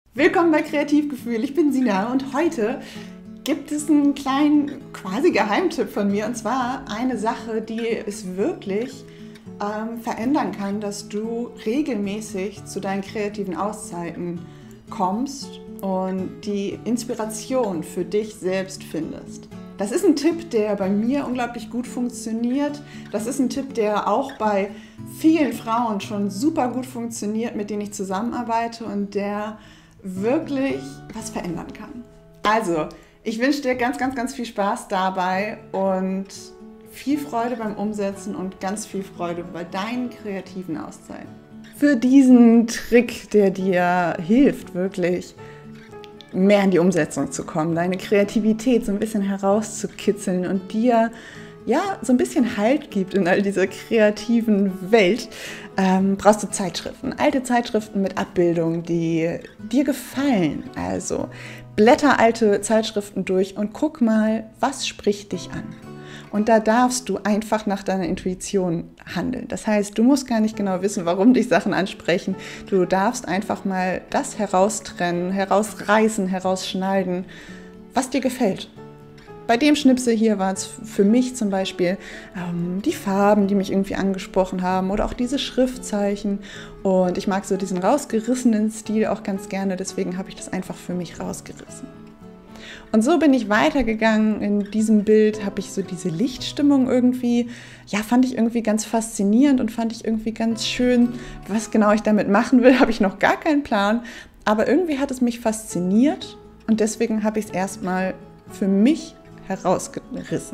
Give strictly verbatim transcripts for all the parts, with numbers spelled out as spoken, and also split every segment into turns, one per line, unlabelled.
Willkommen bei Kreativgefühl, ich bin Sina und heute gibt es einen kleinen quasi Geheimtipp von mir, und zwar eine Sache, die es wirklich ähm, verändern kann, dass du regelmäßig zu deinen kreativen Auszeiten kommst und die Inspiration für dich selbst findest. Das ist ein Tipp, der bei mir unglaublich gut funktioniert. Das ist ein Tipp, der auch bei vielen Frauen schon super gut funktioniert, mit denen ich zusammenarbeite und der wirklich was verändern kann. Also, ich wünsche dir ganz, ganz, ganz viel Spaß dabei und viel Freude beim Umsetzen und ganz viel Freude bei deinen kreativen Auszeiten. Für diesen Trick, der dir hilft, wirklich mehr in die Umsetzung zu kommen, deine Kreativität so ein bisschen herauszukitzeln und dir ja so ein bisschen Halt gibt in all dieser kreativen Welt, ähm, brauchst du Zeitschriften, alte Zeitschriften mit Abbildungen, die dir gefallen. Also blätter alte Zeitschriften durch und guck mal, was spricht dich an. Und da darfst du einfach nach deiner Intuition handeln. Das heißt, du musst gar nicht genau wissen, warum dich Sachen ansprechen. Du darfst einfach mal das heraustrennen, herausreißen, herausschneiden, was dir gefällt. Bei dem Schnipsel hier war es für mich zum Beispiel ähm, die Farben, die mich irgendwie angesprochen haben oder auch diese Schriftzeichen. Und ich mag so diesen rausgerissenen Stil auch ganz gerne, deswegen habe ich das einfach für mich rausgerissen. Und so bin ich weitergegangen. In diesem Bild habe ich so diese Lichtstimmung irgendwie, ja, fand ich irgendwie ganz faszinierend und fand ich irgendwie ganz schön. Was genau ich damit machen will, habe ich noch gar keinen Plan. Aber irgendwie hat es mich fasziniert und deswegen habe ich es erstmal für mich herausgerissen.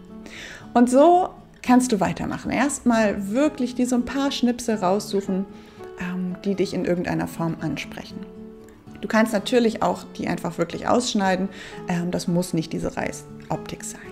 Und so kannst du weitermachen. Erstmal wirklich dir so ein paar Schnipsel raussuchen, ähm, die dich in irgendeiner Form ansprechen. Du kannst natürlich auch die einfach wirklich ausschneiden. Ähm, das muss nicht diese Reißoptik sein.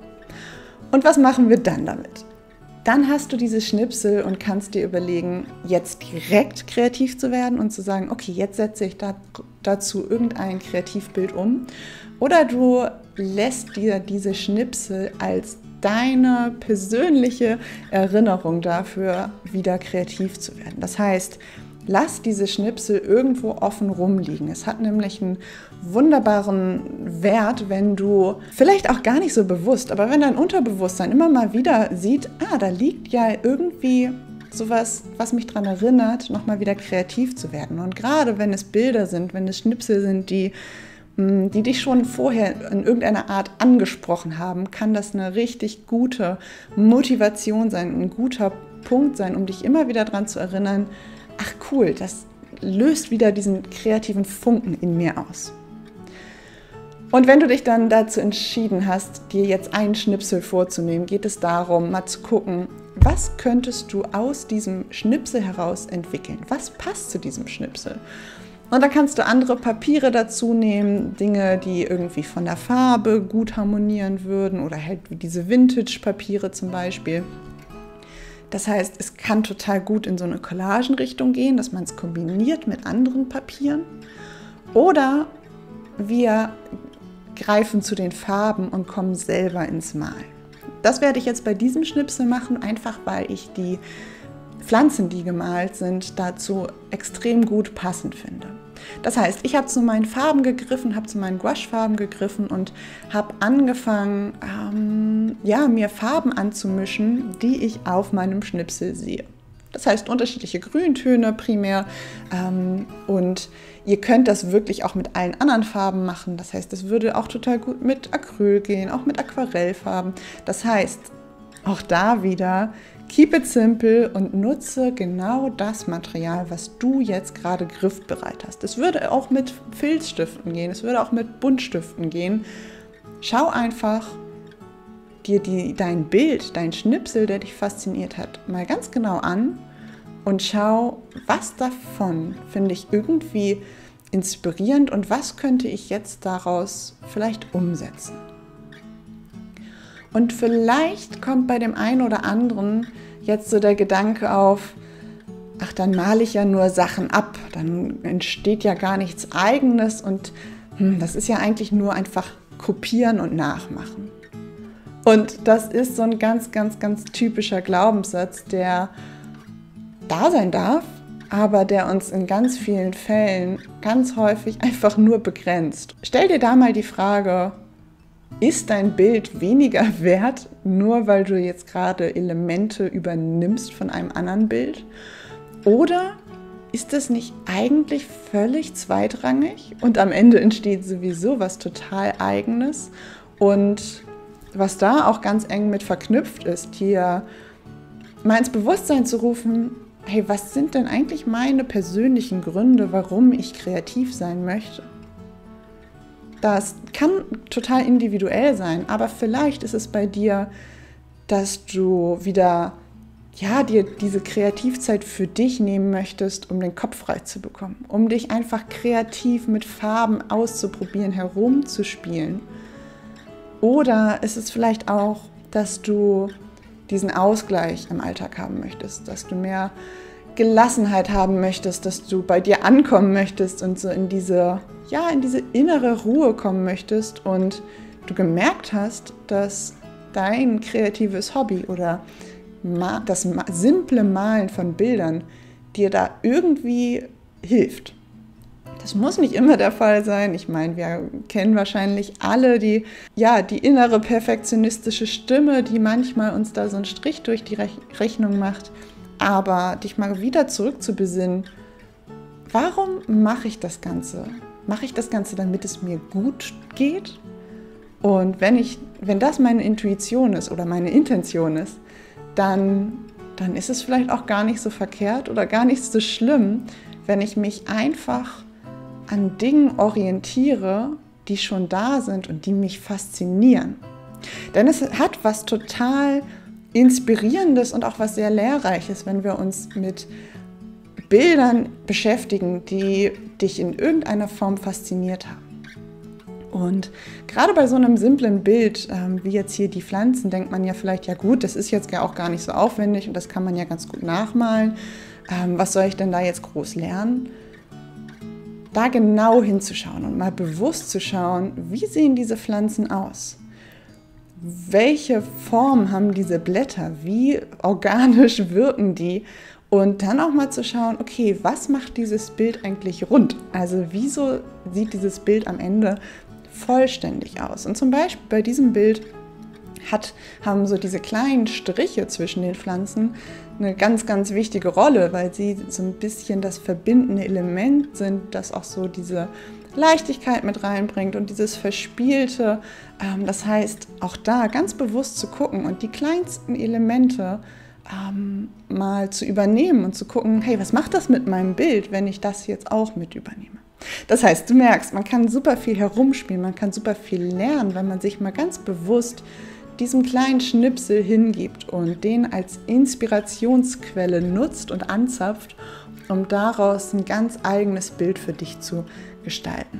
Und was machen wir dann damit? Dann hast du diese Schnipsel und kannst dir überlegen, jetzt direkt kreativ zu werden und zu sagen, okay, jetzt setze ich da, dazu irgendein Kreativbild um. Oder du lässt dir diese Schnipsel als deine persönliche Erinnerung dafür, wieder kreativ zu werden. Das heißt, lass diese Schnipsel irgendwo offen rumliegen. Es hat nämlich einen wunderbaren Wert, wenn du vielleicht auch gar nicht so bewusst, aber wenn dein Unterbewusstsein immer mal wieder sieht, ah, da liegt ja irgendwie sowas, was mich daran erinnert, nochmal wieder kreativ zu werden. Und gerade wenn es Bilder sind, wenn es Schnipsel sind, die die dich schon vorher in irgendeiner Art angesprochen haben, kann das eine richtig gute Motivation sein, ein guter Punkt sein, um dich immer wieder daran zu erinnern, ach cool, das löst wieder diesen kreativen Funken in mir aus. Und wenn du dich dann dazu entschieden hast, dir jetzt einen Schnipsel vorzunehmen, geht es darum, mal zu gucken, was könntest du aus diesem Schnipsel heraus entwickeln? Was passt zu diesem Schnipsel? Und da kannst du andere Papiere dazu nehmen, Dinge, die irgendwie von der Farbe gut harmonieren würden oder halt wie diese Vintage-Papiere zum Beispiel. Das heißt, es kann total gut in so eine Collagenrichtung gehen, dass man es kombiniert mit anderen Papieren. Oder wir greifen zu den Farben und kommen selber ins Malen. Das werde ich jetzt bei diesem Schnipsel machen, einfach weil ich die Pflanzen, die gemalt sind, dazu extrem gut passend finde. Das heißt, ich habe zu meinen Farben gegriffen, habe zu meinen Gouache-Farben gegriffen und habe angefangen, ähm, ja, mir Farben anzumischen, die ich auf meinem Schnipsel sehe. Das heißt, unterschiedliche Grüntöne primär ähm, und ihr könnt das wirklich auch mit allen anderen Farben machen. Das heißt, es würde auch total gut mit Acryl gehen, auch mit Aquarellfarben. Das heißt, auch da wieder, keep it simple und nutze genau das Material, was du jetzt gerade griffbereit hast. Es würde auch mit Filzstiften gehen, es würde auch mit Buntstiften gehen. Schau einfach dir die, dein Bild, dein Schnipsel, der dich fasziniert hat, mal ganz genau an und schau, was davon finde ich irgendwie inspirierend und was könnte ich jetzt daraus vielleicht umsetzen. Und vielleicht kommt bei dem einen oder anderen jetzt so der Gedanke auf, ach, dann male ich ja nur Sachen ab, dann entsteht ja gar nichts Eigenes und hm, das ist ja eigentlich nur einfach kopieren und nachmachen. Und das ist so ein ganz, ganz, ganz typischer Glaubenssatz, der da sein darf, aber der uns in ganz vielen Fällen ganz häufig einfach nur begrenzt. Stell dir da mal die Frage, ist dein Bild weniger wert, nur weil du jetzt gerade Elemente übernimmst von einem anderen Bild? Oder ist das nicht eigentlich völlig zweitrangig und am Ende entsteht sowieso was total Eigenes? Und was da auch ganz eng mit verknüpft ist, dir mal ins Bewusstsein zu rufen, hey, was sind denn eigentlich meine persönlichen Gründe, warum ich kreativ sein möchte? Das kann total individuell sein, aber vielleicht ist es bei dir, dass du wieder ja, dir diese Kreativzeit für dich nehmen möchtest, um den Kopf frei zu bekommen, um dich einfach kreativ mit Farben auszuprobieren, herumzuspielen. Oder ist es vielleicht auch, dass du diesen Ausgleich im Alltag haben möchtest, dass du mehr Gelassenheit haben möchtest, dass du bei dir ankommen möchtest und so in diese, ja, in diese innere Ruhe kommen möchtest und du gemerkt hast, dass dein kreatives Hobby oder das simple Malen von Bildern dir da irgendwie hilft. Das muss nicht immer der Fall sein. Ich meine, wir kennen wahrscheinlich alle die, ja, die innere perfektionistische Stimme, die manchmal uns da so einen Strich durch die Rechnung macht. Aber dich mal wieder zurück zu besinnen, warum mache ich das Ganze? Mache ich das Ganze, damit es mir gut geht? Und wenn ich, wenn das meine Intuition ist oder meine Intention ist, dann, dann ist es vielleicht auch gar nicht so verkehrt oder gar nicht so schlimm, wenn ich mich einfach an Dingen orientiere, die schon da sind und die mich faszinieren. Denn es hat was total Inspirierendes und auch was sehr Lehrreiches, wenn wir uns mit Bildern beschäftigen, die dich in irgendeiner Form fasziniert haben. Und gerade bei so einem simplen Bild, ähm, wie jetzt hier die Pflanzen, denkt man ja vielleicht, ja gut, das ist jetzt ja auch gar nicht so aufwendig und das kann man ja ganz gut nachmalen. Ähm, was soll ich denn da jetzt groß lernen? Da genau hinzuschauen und mal bewusst zu schauen, wie sehen diese Pflanzen aus? Welche Form haben diese Blätter? Wie organisch wirken die? Und dann auch mal zu schauen, okay, was macht dieses Bild eigentlich rund? Also wieso sieht dieses Bild am Ende vollständig aus? Und zum Beispiel bei diesem Bild hat, haben so diese kleinen Striche zwischen den Pflanzen eine ganz, ganz wichtige Rolle, weil sie so ein bisschen das verbindende Element sind, das auch so diese Leichtigkeit mit reinbringt und dieses Verspielte. Das heißt, auch da ganz bewusst zu gucken und die kleinsten Elemente ähm, mal zu übernehmen und zu gucken, hey, was macht das mit meinem Bild, wenn ich das jetzt auch mit übernehme? Das heißt, du merkst, man kann super viel herumspielen, man kann super viel lernen, wenn man sich mal ganz bewusst diesem kleinen Schnipsel hingibt und den als Inspirationsquelle nutzt und anzapft, um daraus ein ganz eigenes Bild für dich zu gestalten.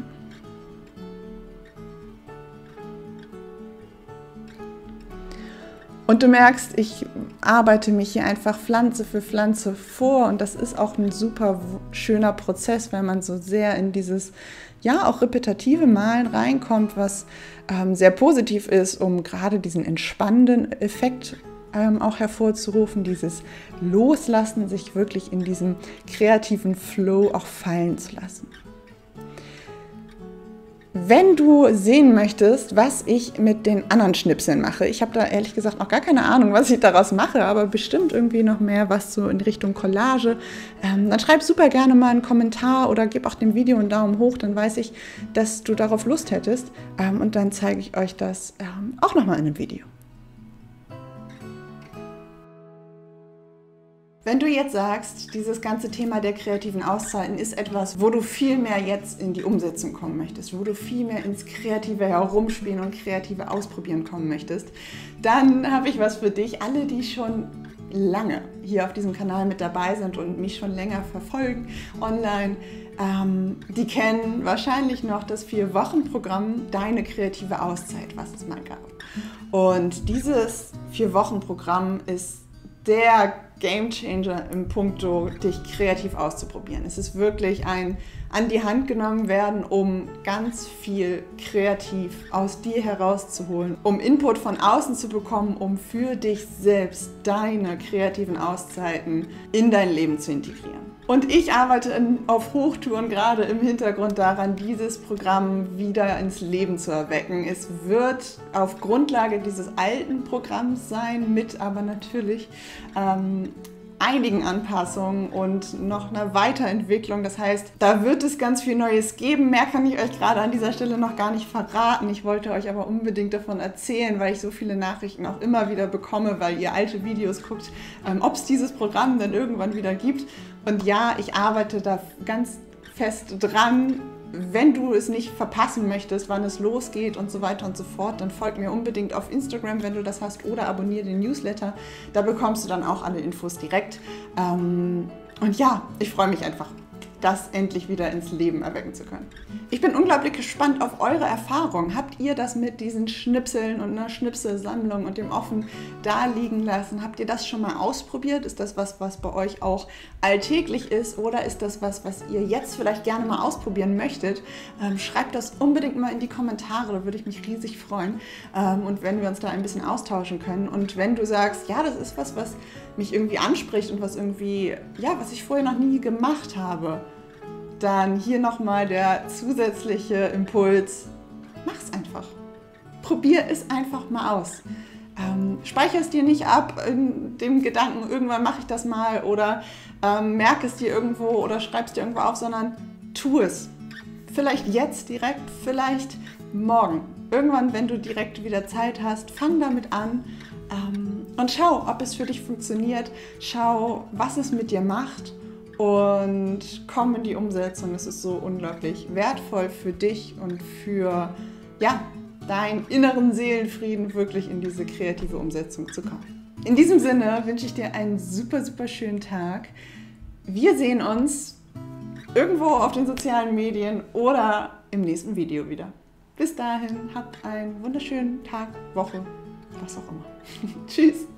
Und du merkst, ich arbeite mich hier einfach Pflanze für Pflanze vor und das ist auch ein super schöner Prozess, wenn man so sehr in dieses, ja, auch repetitive Malen reinkommt, was ähm, sehr positiv ist, um gerade diesen entspannenden Effekt ähm, auch hervorzurufen, dieses Loslassen, sich wirklich in diesem kreativen Flow auch fallen zu lassen. Wenn du sehen möchtest, was ich mit den anderen Schnipseln mache, ich habe da ehrlich gesagt noch gar keine Ahnung, was ich daraus mache, aber bestimmt irgendwie noch mehr was so in Richtung Collage, ähm, dann schreib super gerne mal einen Kommentar oder gib auch dem Video einen Daumen hoch, dann weiß ich, dass du darauf Lust hättest ähm, und dann zeige ich euch das ähm, auch nochmal in einem Video. Wenn du jetzt sagst, dieses ganze Thema der kreativen Auszeiten ist etwas, wo du viel mehr jetzt in die Umsetzung kommen möchtest, wo du viel mehr ins kreative Herumspielen und kreative Ausprobieren kommen möchtest, dann habe ich was für dich. Alle, die schon lange hier auf diesem Kanal mit dabei sind und mich schon länger verfolgen online, ähm, die kennen wahrscheinlich noch das Vier-Wochen-Programm Deine kreative Auszeit, was es mal gab. Und dieses Vier-Wochen-Programm ist der Gamechanger im Punkto, dich kreativ auszuprobieren. Es ist wirklich ein an die Hand genommen werden, um ganz viel kreativ aus dir herauszuholen, um Input von außen zu bekommen, um für dich selbst deine kreativen Auszeiten in dein Leben zu integrieren. Und ich arbeite in, auf Hochtouren gerade im Hintergrund daran, dieses Programm wieder ins Leben zu erwecken. Es wird auf Grundlage dieses alten Programms sein, mit aber natürlich ähm, einigen Anpassungen und noch einer Weiterentwicklung. Das heißt, da wird es ganz viel Neues geben. Mehr kann ich euch gerade an dieser Stelle noch gar nicht verraten. Ich wollte euch aber unbedingt davon erzählen, weil ich so viele Nachrichten auch immer wieder bekomme, weil ihr alte Videos guckt, ähm, ob es dieses Programm dann irgendwann wieder gibt. Und ja, ich arbeite da ganz fest dran. Wenn du es nicht verpassen möchtest, wann es losgeht und so weiter und so fort, dann folg mir unbedingt auf Instagram, wenn du das hast, oder abonniere den Newsletter. Da bekommst du dann auch alle Infos direkt. Und ja, ich freue mich einfach, das endlich wieder ins Leben erwecken zu können. Ich bin unglaublich gespannt auf eure Erfahrungen. Habt ihr das mit diesen Schnipseln und einer Schnipselsammlung und dem offen da liegen lassen? Habt ihr das schon mal ausprobiert? Ist das was, was bei euch auch alltäglich ist, oder ist das was, was ihr jetzt vielleicht gerne mal ausprobieren möchtet? Ähm, schreibt das unbedingt mal in die Kommentare, da würde ich mich riesig freuen. Ähm, und wenn wir uns da ein bisschen austauschen können. Und wenn du sagst, ja, das ist was, was mich irgendwie anspricht und was irgendwie, ja, was ich vorher noch nie gemacht habe, dann hier nochmal der zusätzliche Impuls: Mach's einfach. Probier es einfach mal aus. Ähm, speicher es dir nicht ab in dem Gedanken, irgendwann mache ich das mal, oder ähm, merk es dir irgendwo oder schreib es dir irgendwo auf, sondern tu es. Vielleicht jetzt direkt, vielleicht morgen. Irgendwann, wenn du direkt wieder Zeit hast, fang damit an ähm, und schau, ob es für dich funktioniert. Schau, was es mit dir macht. Und komm in die Umsetzung. Es ist so unglaublich wertvoll für dich und für, ja, deinen inneren Seelenfrieden, wirklich in diese kreative Umsetzung zu kommen. In diesem Sinne wünsche ich dir einen super, super schönen Tag. Wir sehen uns irgendwo auf den sozialen Medien oder im nächsten Video wieder. Bis dahin, habt einen wunderschönen Tag, Woche, was auch immer. Tschüss!